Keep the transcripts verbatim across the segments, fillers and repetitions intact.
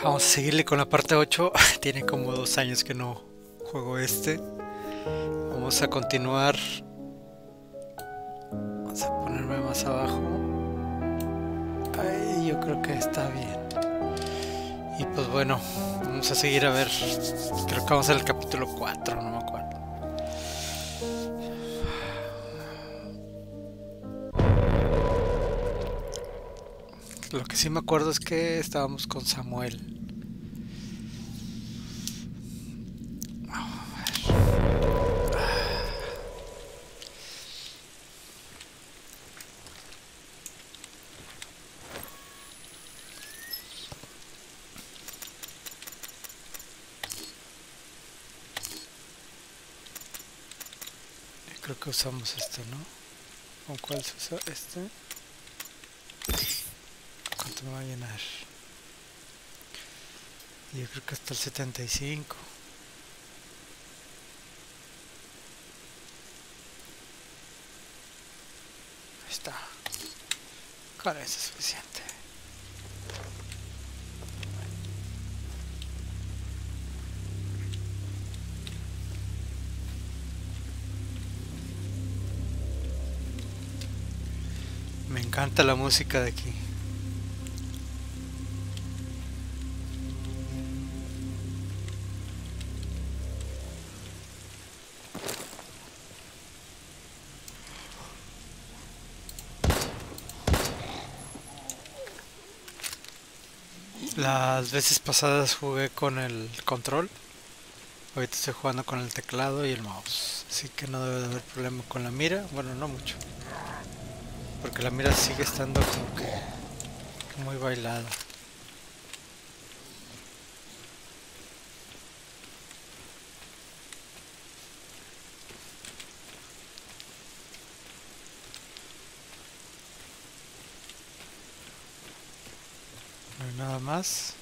Vamos a seguirle con la parte ocho. Tiene como dos años que no juego este. Vamos a continuar. Vamos a ponerme más abajo. Ay, yo creo que está bien. Y pues bueno, vamos a seguir a ver. Creo que vamos a ver el capítulo cuatro, no me acuerdo. Lo que sí me acuerdo es que estábamos con Samuel. Creo que usamos este, ¿no? ¿Con cuál se usa este? ¿Cuánto me va a llenar? Yo creo que hasta el setenta y cinco. Ahí está. Con eso es suficiente. Me encanta la música de aquí. Las veces pasadas jugué con el control. Ahorita estoy jugando con el teclado y el mouse. Así que no debe de haber problema con la mira. Bueno, no mucho. Porque la mira sigue estando como que muy bailada. No hay nada más.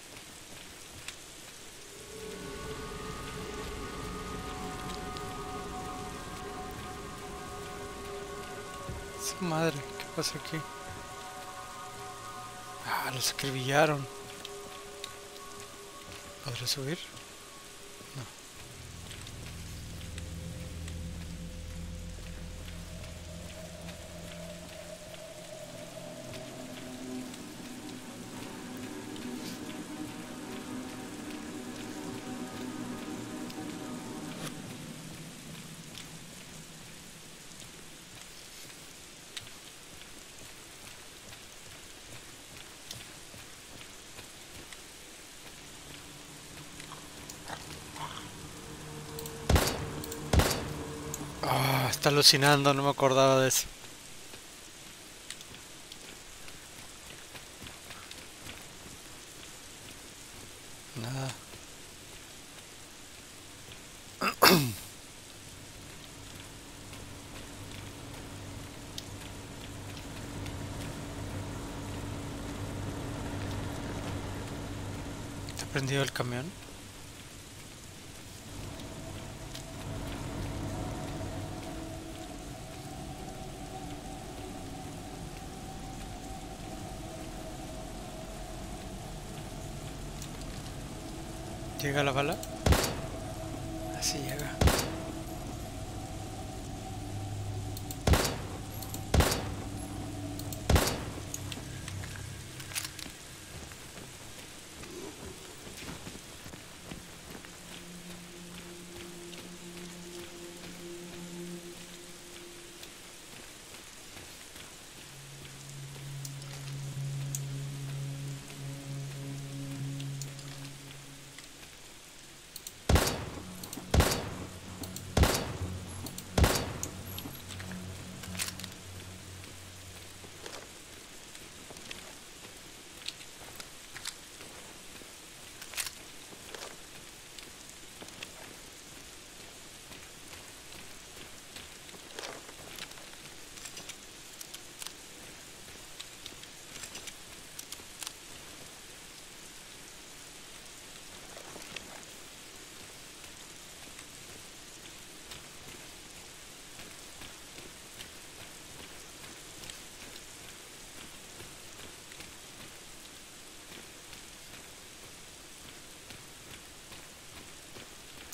Su madre, ¿qué pasa aquí? Ah, los acribillaron. ¿Podré subir? No. Ah, está alucinando, no me acordaba de eso. Nada. ¿Está prendido el camión? ¿Llega la bala? Así llega.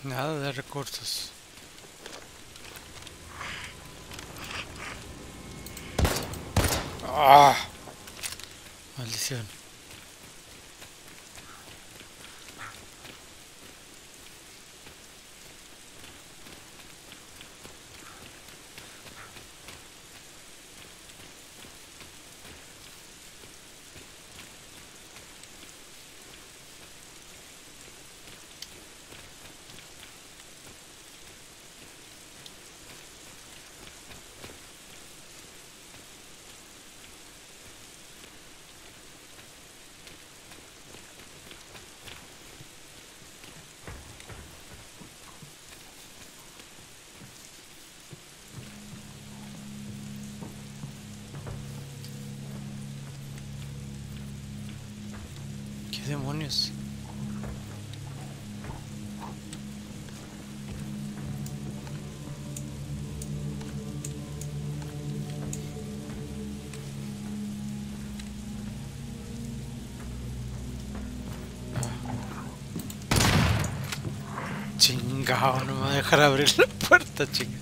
Nada de recursos. ¡Ah! Maldición. ¿Qué demonios? Chingao, no me va a dejar abrir la puerta, chinga.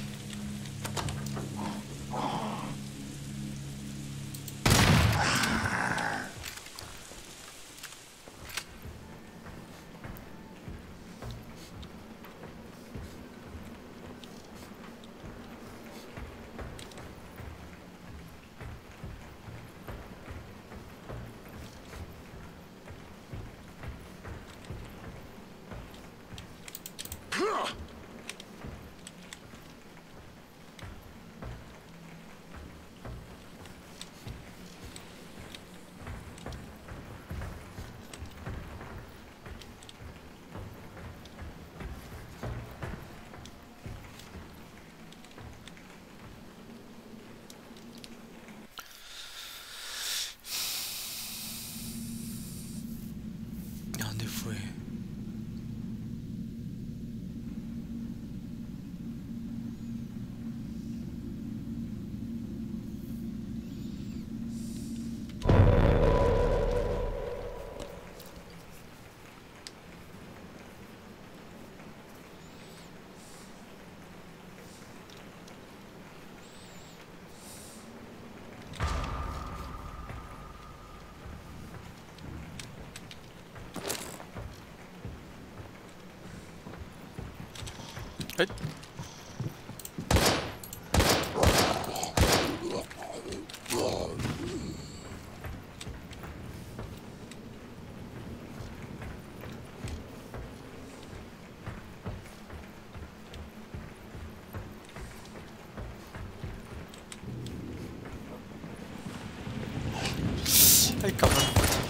¿Dónde fue? Ay. Ay, cabrón.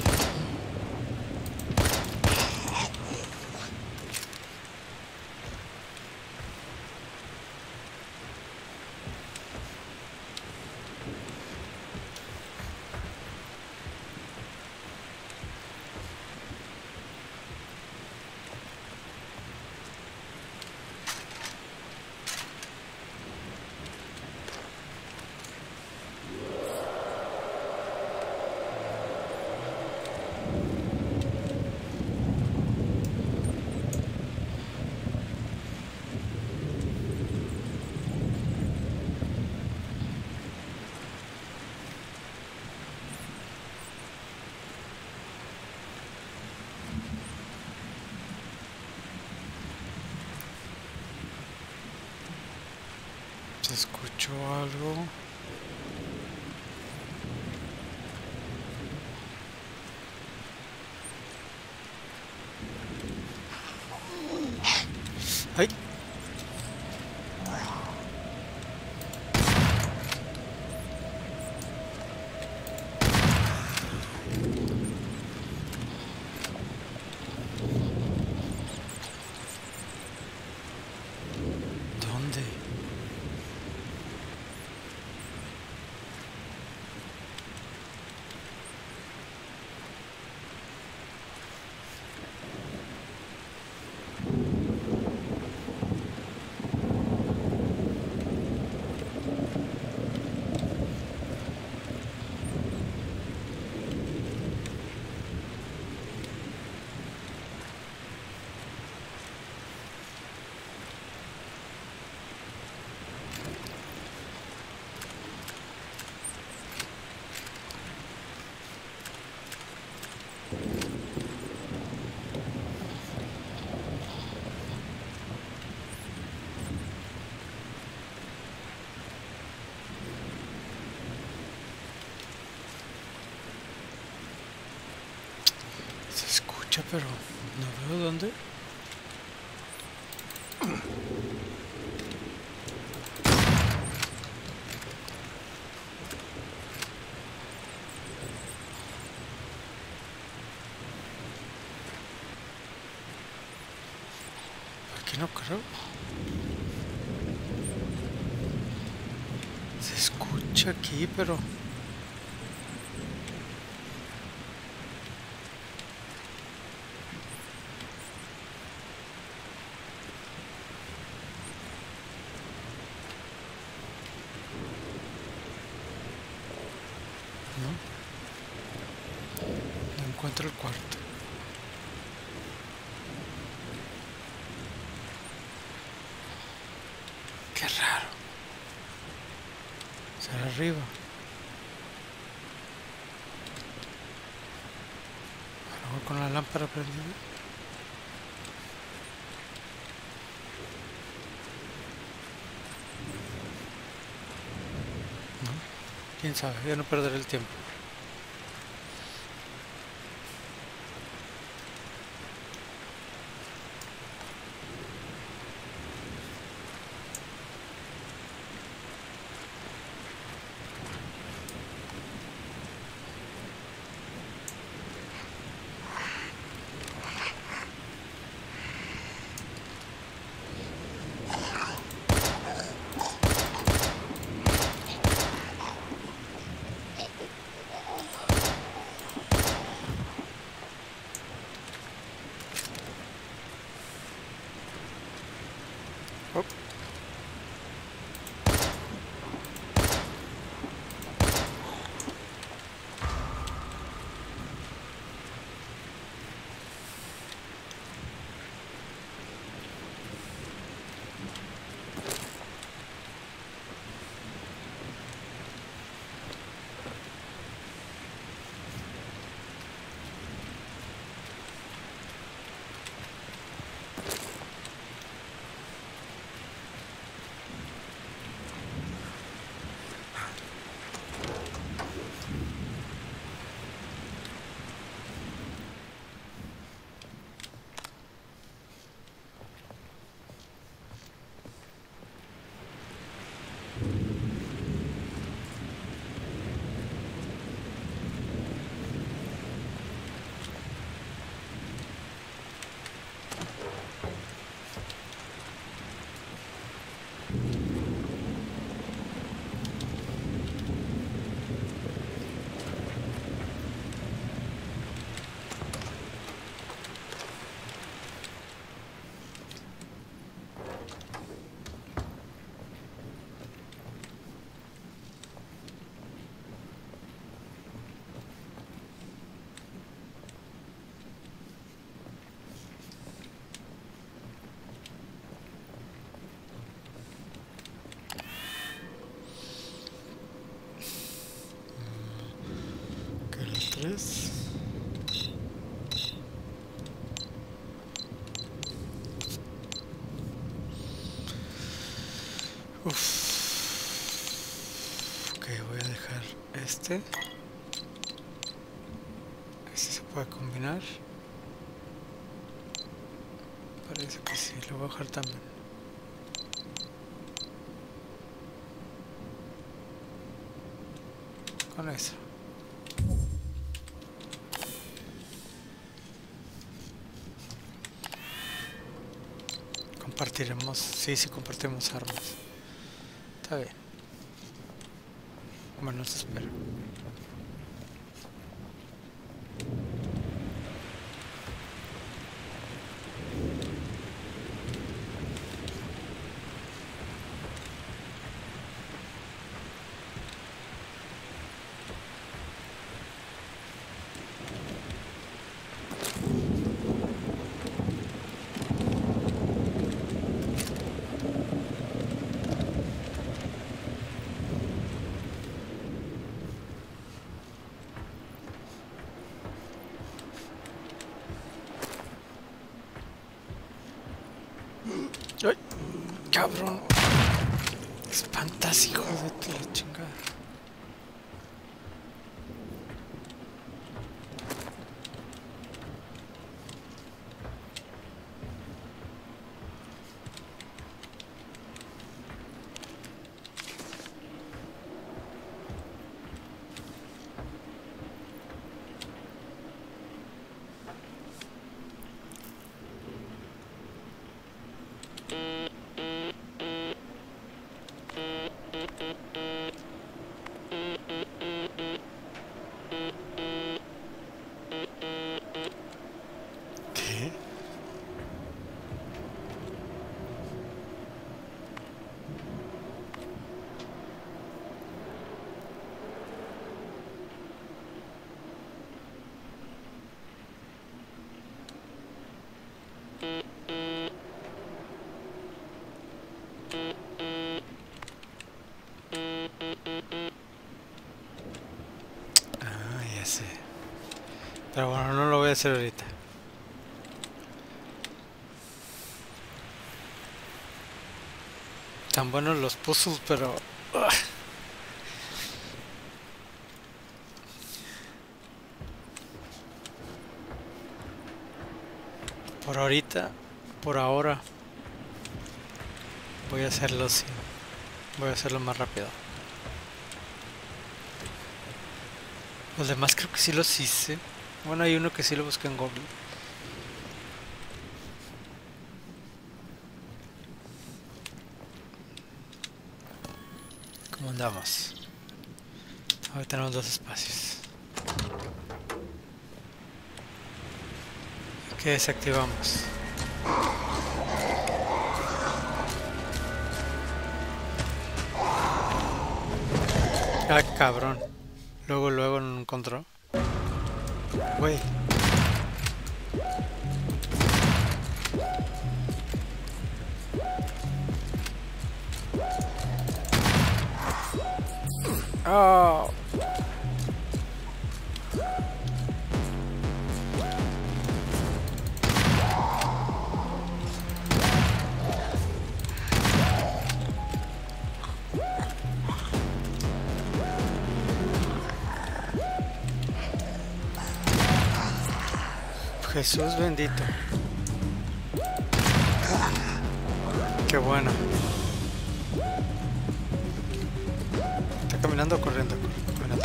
¿Se escuchó algo? ¡Ay! ¿Dónde? escucha, pero no veo dónde. Aquí no creo. Se escucha aquí, pero... No encuentro el cuarto. Qué raro. Será arriba. A lo mejor con la lámpara prendida. No. Quién sabe, ya no perderé el tiempo. Oh. Tres. Uf. Ok, voy a dejar este. Este se puede combinar. Parece que sí, lo voy a dejar también. Con eso. Compartiremos, sí, sí compartimos armas. Está bien. Bueno, se espera. ¡Ay! ¡Cabrón! Espantas, hijo de tu la chingada. sé. Pero bueno, no lo voy a hacer ahorita. Tan buenos los puzzles, pero... ugh. Por ahorita, por ahora, voy a hacerlo sin... Voy a hacerlo más rápido. Los demás creo que sí los hice. Bueno, hay uno que sí lo busqué en Google. ¿Cómo andamos? Ahora tenemos dos espacios. ¿Qué desactivamos? Ah, cabrón. Luego, luego no encontró. Güey. Oh. Jesús bendito. Qué bueno. ¿Está caminando o corriendo? Caminando.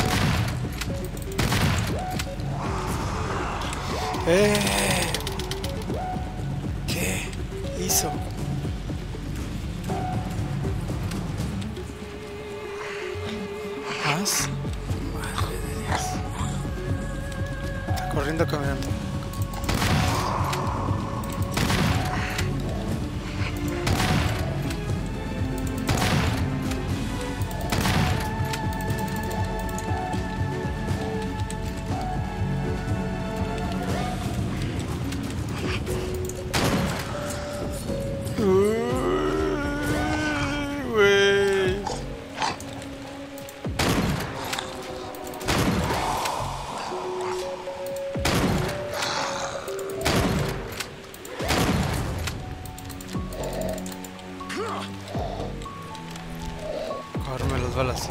¡Eh! ¿Qué hizo? ¿Más? Madre de Dios. Está corriendo o caminando. Cogerme las balas.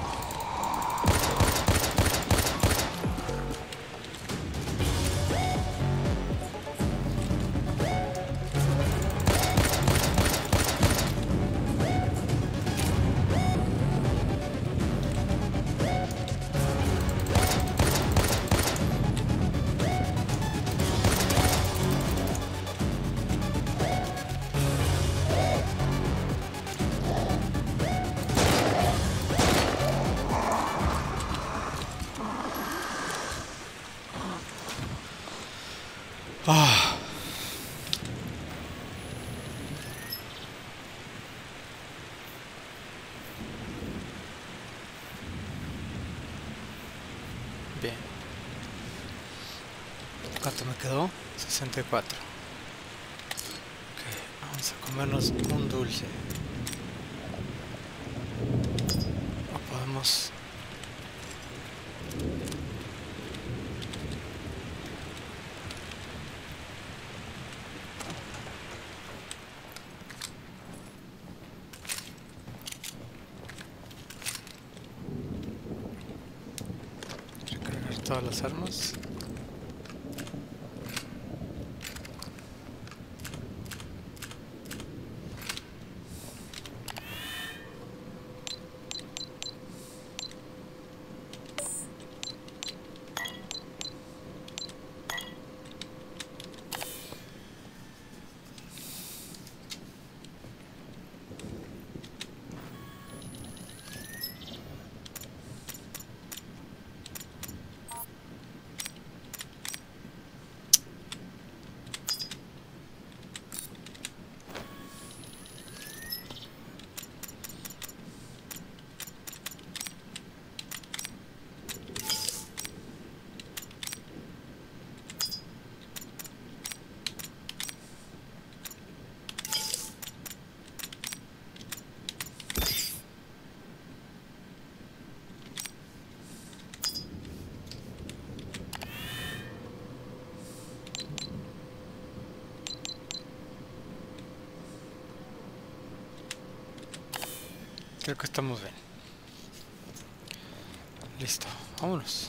Ah. Bien. ¿Cuánto me quedó? sesenta y cuatro. Ok, vamos a comernos un dulce. O podemos... recargar todas las armas. Creo que estamos bien. Listo, vámonos.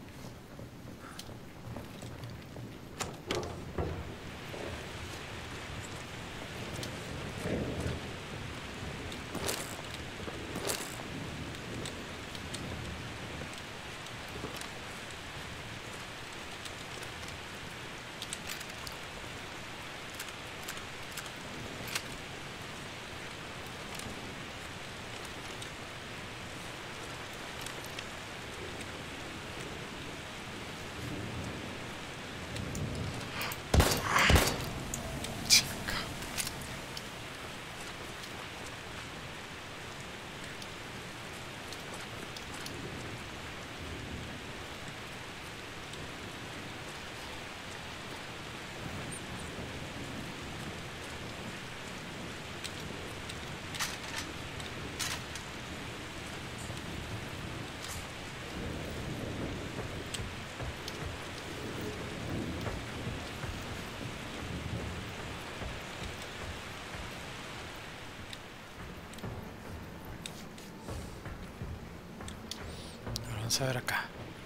Vamos a ver acá.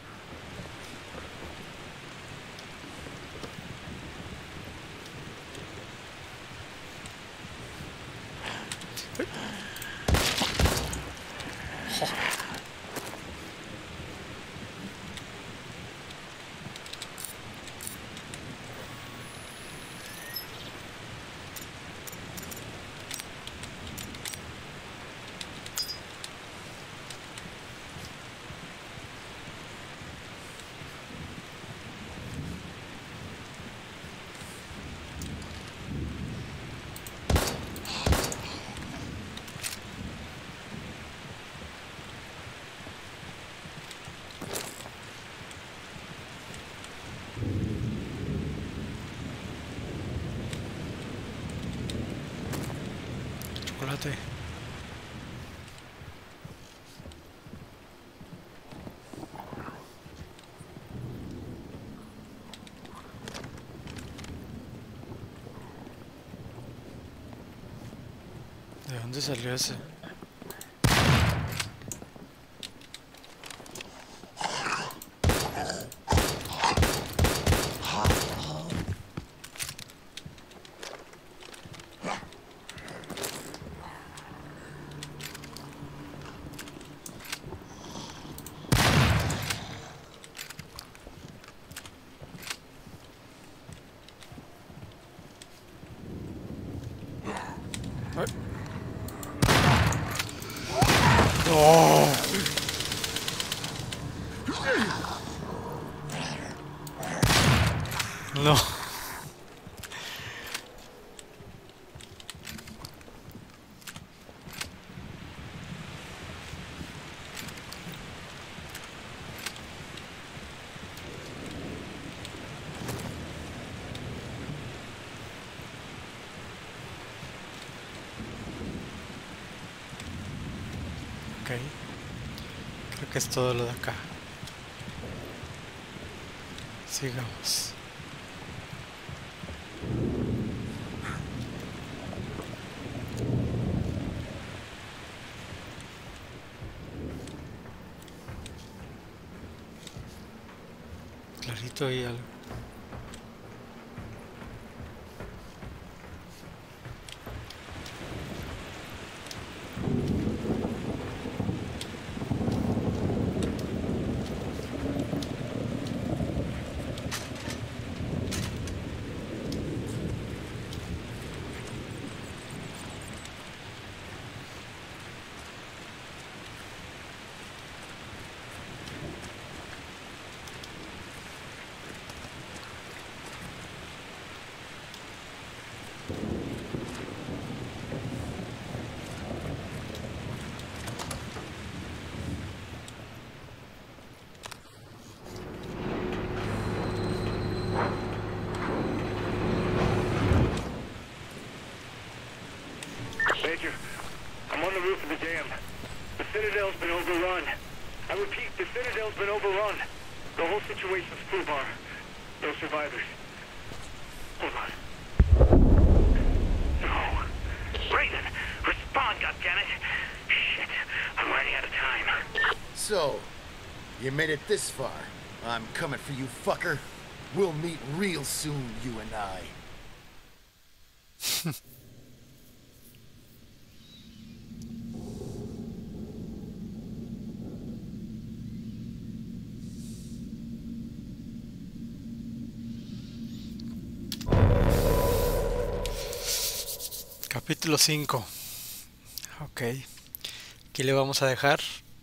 Chocolate. ¿De dónde salió ese? ¡Oh! No. Ok. Creo que es todo lo de acá. Sigamos. Clarito y algo. Major, I'm on the roof of the dam. The Citadel's been overrun. I repeat, the Citadel's been overrun. The whole situation's foobar. No survivors. Hold on. No. Brayden, respond, goddammit. Shit. I'm running out of time. So, you made it this far. I'm coming for you, fucker. We'll meet real soon, you and I. Capítulo cinco. Ok. Aquí le vamos a dejar.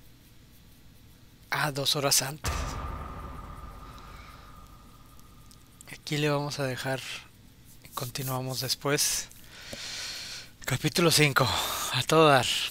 Ah, dos horas antes. Aquí le vamos a dejar. Continuamos después. Capítulo cinco. A todo dar.